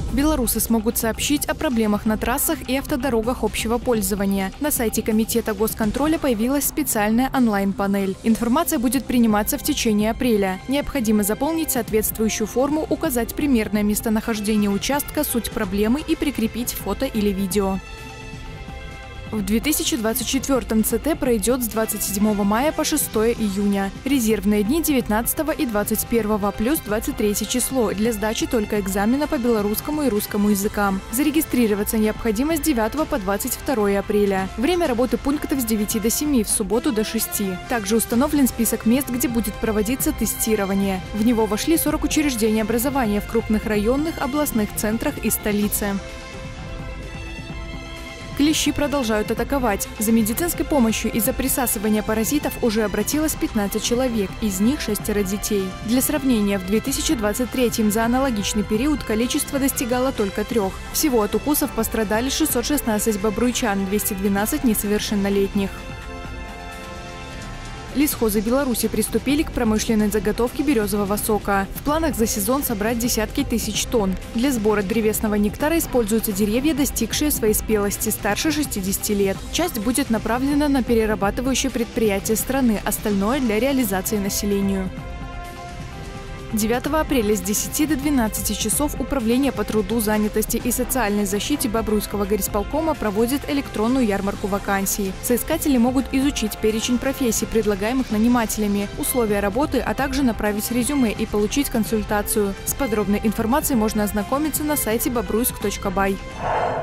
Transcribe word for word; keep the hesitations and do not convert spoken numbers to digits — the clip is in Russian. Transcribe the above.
Белорусы смогут сообщить о проблемах на трассах и автодорогах общего пользования. На сайте Комитета госконтроля появилась специальная онлайн-панель. Информация будет приниматься в течение апреля. Необходимо заполнить соответствующую форму, указать примерное местонахождение участка, суть проблемы и прикрепить фото или видео. В две тысячи двадцать четвёртом ЦТ пройдет с двадцать седьмого мая по шестое июня. Резервные дни девятнадцатого и двадцать первого плюс двадцать третье число. Для сдачи только экзамена по белорусскому и русскому языкам. Зарегистрироваться необходимо с девятого по двадцать второе апреля. Время работы пунктов с девяти до семи, в субботу до шести. Также установлен список мест, где будет проводиться тестирование. В него вошли сорок учреждений образования в крупных районных, областных центрах и столице. Клещи продолжают атаковать. За медицинской помощью из-за присасывания паразитов уже обратилось пятнадцать человек, из них шестеро детей. Для сравнения, в две тысячи двадцать третьем за аналогичный период количество достигало только трех. Всего от укусов пострадали шестьсот шестнадцать бобруйчан, двести двенадцать несовершеннолетних. Лесхозы Беларуси приступили к промышленной заготовке березового сока. В планах за сезон собрать десятки тысяч тонн. Для сбора древесного нектара используются деревья, достигшие своей спелости, старше шестидесяти лет. Часть будет направлена на перерабатывающие предприятия страны, остальное – для реализации населению. девятого апреля с десяти до двенадцати часов Управление по труду, занятости и социальной защите Бобруйского горисполкома проводит электронную ярмарку вакансий. Соискатели могут изучить перечень профессий, предлагаемых нанимателями, условия работы, а также направить резюме и получить консультацию. С подробной информацией можно ознакомиться на сайте бобруйск точка бай.